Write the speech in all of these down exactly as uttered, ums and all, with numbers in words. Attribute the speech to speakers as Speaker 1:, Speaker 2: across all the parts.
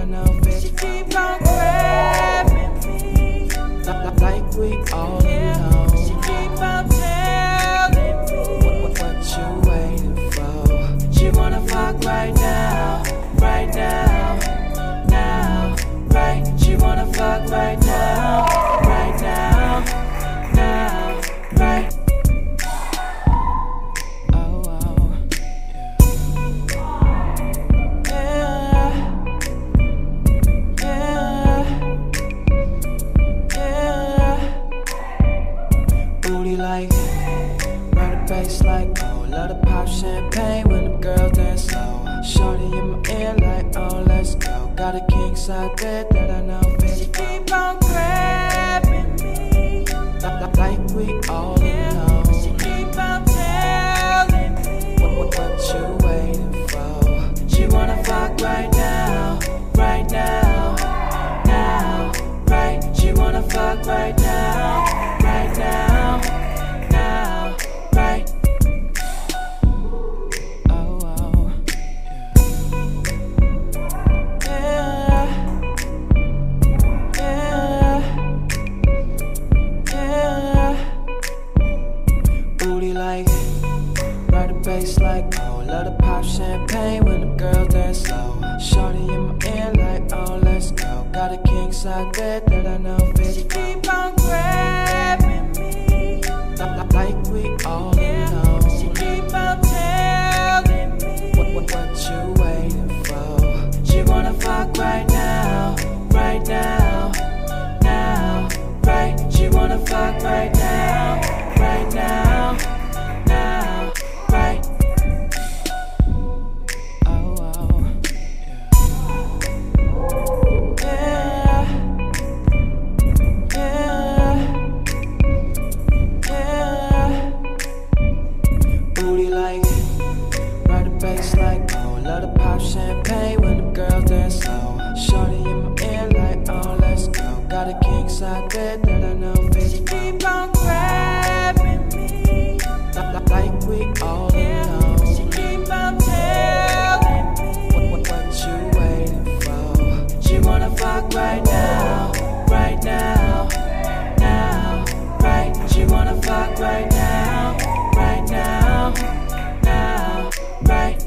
Speaker 1: I know fit. She keep on grabbing me, like, like we all know. She keep on telling me what, what you waiting for. She wanna fuck right now, right now, now, right. She wanna fuck right now, right now, now, right. Like, ride the bass like, oh, love to pop champagne when the girls dance slow. Shorty in my ear like, oh, let's go. Got a king side bed that I know fit. She keep on grabbing me, like, like we all know. She keep on telling me what, what, what you waiting for. She wanna fuck right now, right now, now, right. She wanna fuck right now, right now. Like, ride the bass like, oh, love to pop champagne when the girls dance slow. Shorty in my ear like, oh, let's go. Got a king side bed that I know fit. She keep on grabbing me, like, like we all know. She keep on telling me what, what, what you waiting for. She wanna fuck right now, right now, now, right. She wanna fuck right now, right now. Love to pop champagne when the girls dance slow. Shorty in my ear like, oh, let's go. Got a king side bed that I know fit. She keep on grabbing me, like, like we all know. She keep on telling me what, what, what you waiting for. She wanna fuck right now, right now, now, right. She wanna fuck right now, right now, now, right.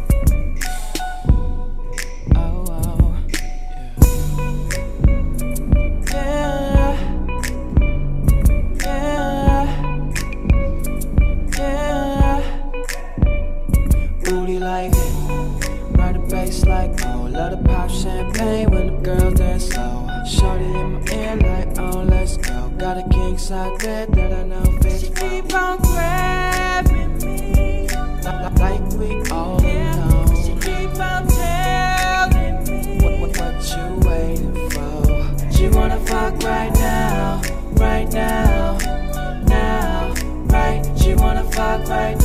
Speaker 1: Like, ride the bass like, oh, love to pop champagne when the girls dance slow. Shorty in my ear like, oh, let's go. Got a king side bed that I know fit. She keep on grabbing me, like, like we all know. She keep on telling me what, what, what you waiting for. She wanna fuck right now, right now, now, right. She wanna fuck right